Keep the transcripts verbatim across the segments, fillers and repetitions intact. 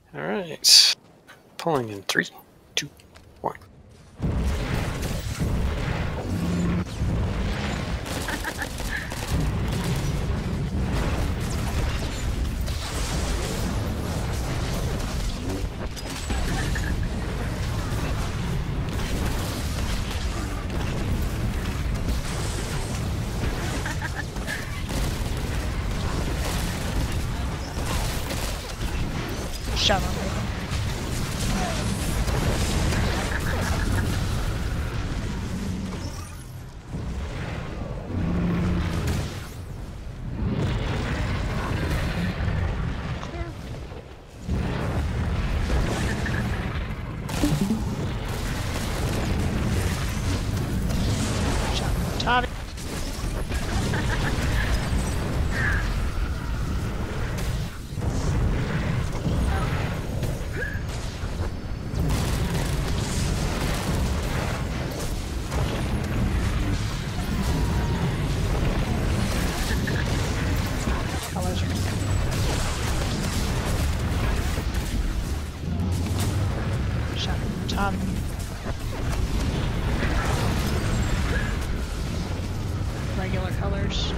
Alright. Pulling in three, two, one. Shove on me. Tommy. Colors are shot Tommy. Regular colors.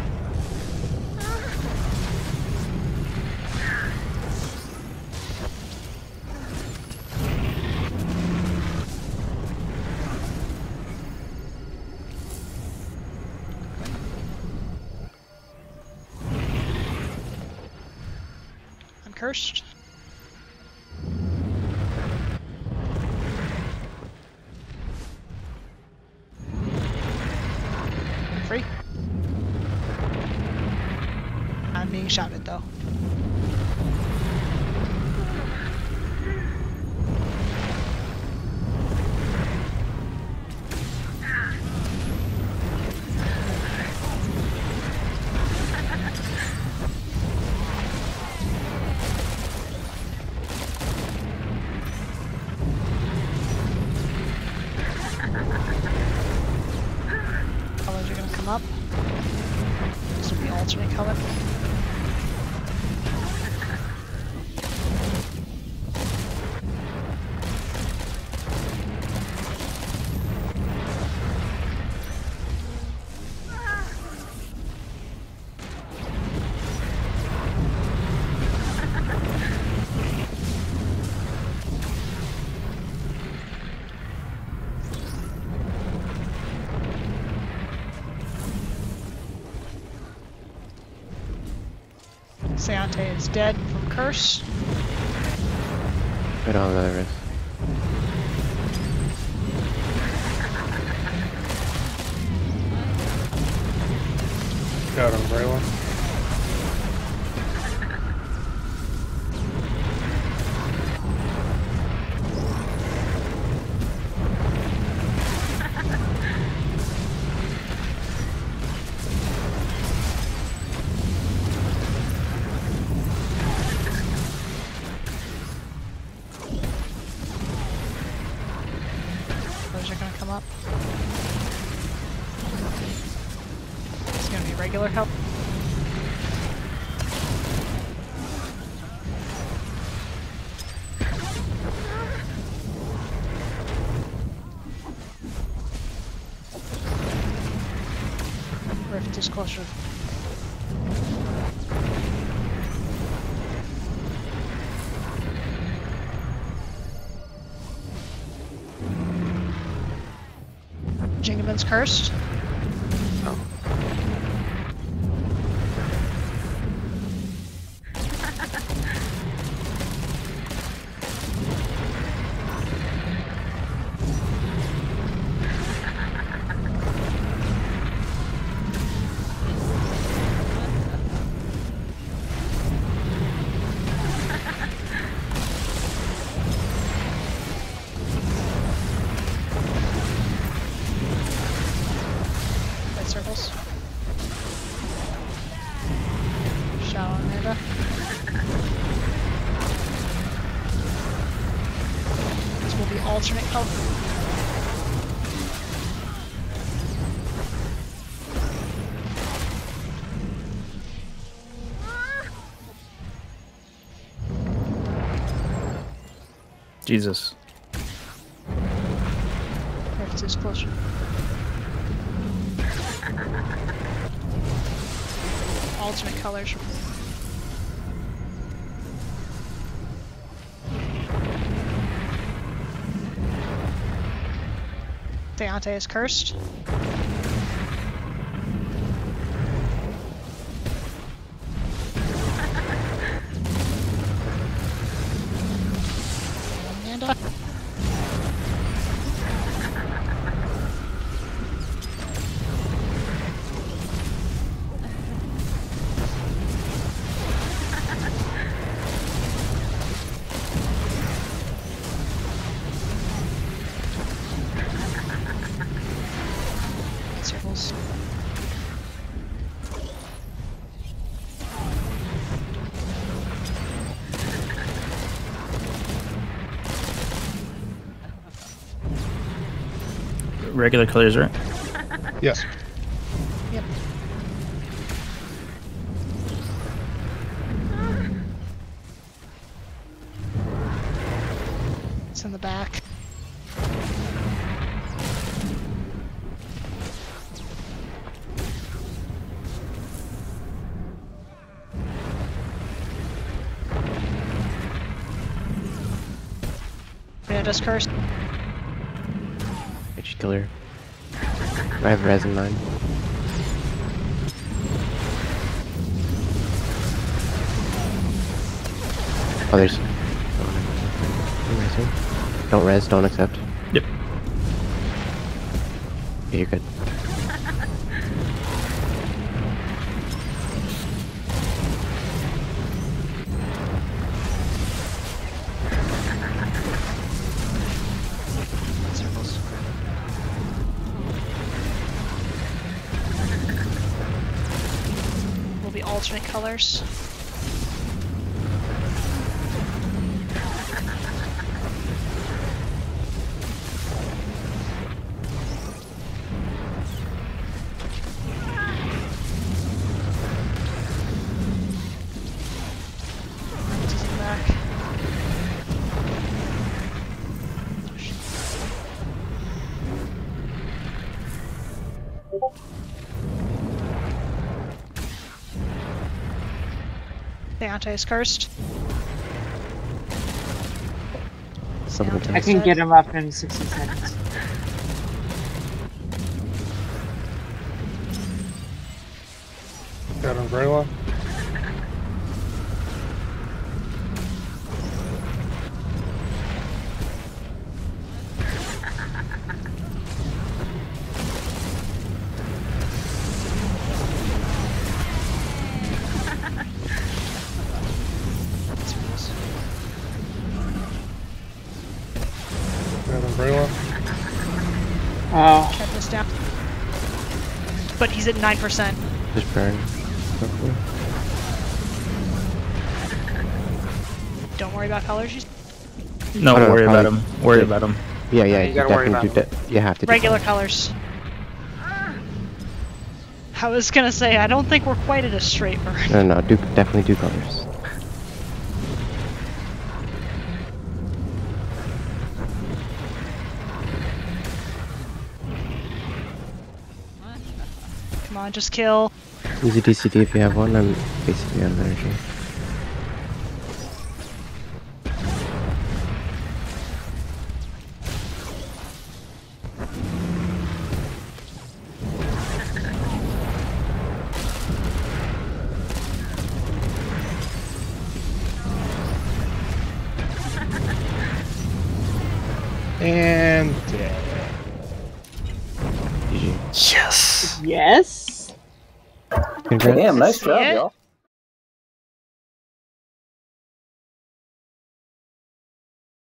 I'm cursed. Free. I'm being shot at though. Colors are gonna come up. This will be alternate color. Seante is dead from curse. Right on the wrist. Got him, Braylon. Colors are gonna come up. It's gonna be regular help. Rift is closer. Jingaman's cursed. Oh. Red circles. Shot on Amanda. This will be alternate color. Jesus. Merc is closer. Alternate colors. Deontay is cursed. Amanda. Circles. Regular colors, right? Yes. Yep. It's in the back. Yeah, just cursed. H killer. I have res in mine. Oh, there's. Don't res, don't accept. Yep. Yeah, you're good. Circles. Will be alternate colors. This is in the back. Deontay is cursed. Someone Deontay I is can dead. get him up in sixty seconds. Got umbrella. Circles. Got umbrella. Oh, Shut this down. But he's at nine percent. Just burn. Hopefully. Don't worry about colors. You No, Oh, no, worry about probably- him. Worry about him. Yeah, yeah, you you, gotta worry definitely do about that. You have to do regular that. colors. I was gonna say, I don't think we're quite at a straight burn. No, no, do definitely do colors. Come on, just kill. Use a D C D if you have one. I'm basically out of energy. And dead. G G. Yes. yes. Congrats. Damn, nice See job, it? y'all.